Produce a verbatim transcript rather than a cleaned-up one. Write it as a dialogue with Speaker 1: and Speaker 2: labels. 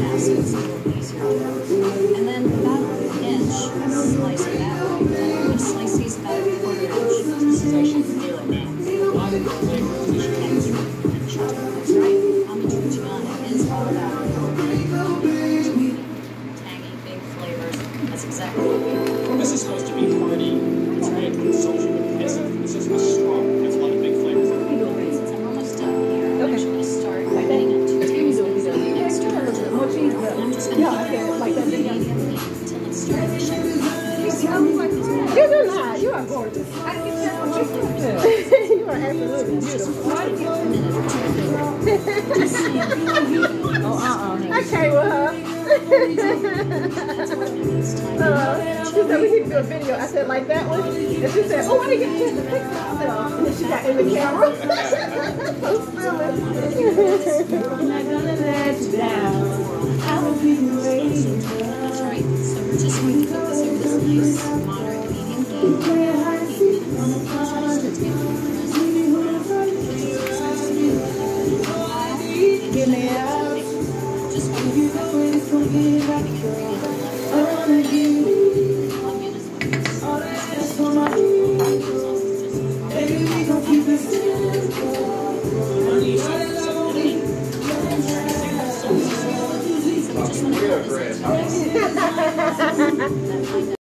Speaker 1: acids, a little easier. And then about an inch, slice it that way. I'm going to slice these about a quarter inch. This is actually the daily name. That's right. Amitriciana is all about tangy, big flavors. That's exactly what we want.
Speaker 2: This is supposed to be hearty. It's right. Social and pissive. This is strong. Has a lot of big flavors.
Speaker 1: Since I'm almost done here, I'm actually going to start adding it to tablespoons of the next detergent. And I'm just going to keep it like that medium heat until it starts to shake.
Speaker 3: You do not. You are gorgeous. I can tell what you're doing. You are absolutely beautiful.
Speaker 1: Why do you give a minute or two? Just saying.
Speaker 3: Oh, uh-uh. I can't with her. uh, she said we need to do a video. I said, like that one? And she said, oh, I didn't get a chance to fix myself. And then she got in the camera. So silly. I'm not gonna let you down. I will be waiting.
Speaker 1: That's right. So we're just going to cook this over this nice, moderate, medium heat. Eight minutes.
Speaker 3: Give me out.
Speaker 1: Just one
Speaker 3: You know it's gonna be like I wanna give you all that's for my